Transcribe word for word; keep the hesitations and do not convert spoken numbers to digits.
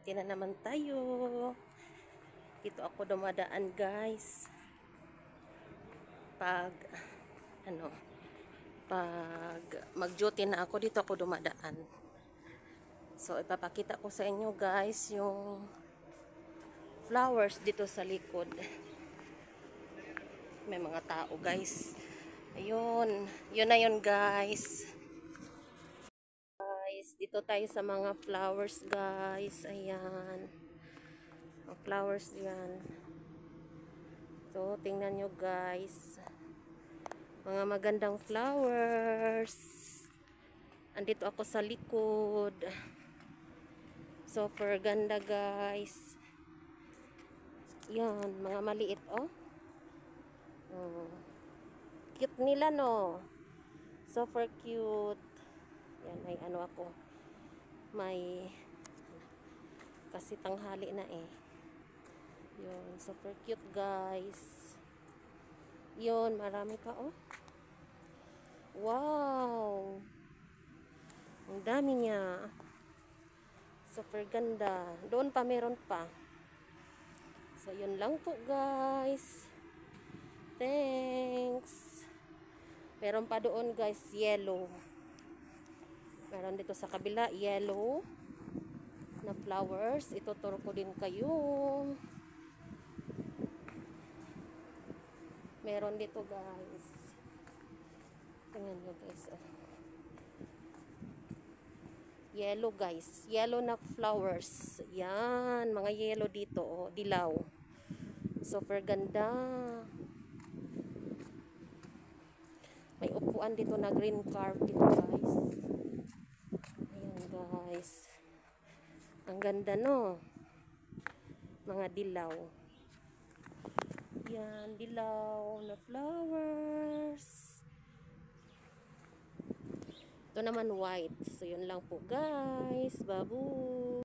duty na naman tayo. Dito ako dumadaan, guys. Pag ano, pag mag-duty na ako, dito ako dumadaan. So ipapakita ko sa inyo, guys, yung flowers dito sa likod. May mga tao, guys. Ayun, yun na yun, guys. Guys, dito tayo sa mga flowers, guys. Ayan. Ang flowers yan. So, tingnan nyo, guys. Mga magandang flowers. Andito ako sa likod. Super ganda, guys. Yan, mga maliit, oh. Oh. Cute nila, no? Super cute. Yan, may ano ako. May kasi tanghali na eh. Yun, super cute, guys. Yun, marami pa, oh. Wow! Ang dami niya. Super ganda. Doon pa, meron pa. So, yun lang po, guys. Thanks. Meron pa doon, guys, yellow. Meron dito sa kabila, yellow na flowers. Ituturo ko din kayo. Meron dito, guys. Tingnan nyo, guys. Oh. Yellow, guys. Yellow na flowers. Yan. Mga yellow dito. Oh. Dilaw. Super ganda. May upuan dito na green carpet, guys. Ayan, guys. Ang ganda, no? Mga dilaw. Yan. Dilaw na flowers. Ito naman white. So, yun lang po, guys. Babu!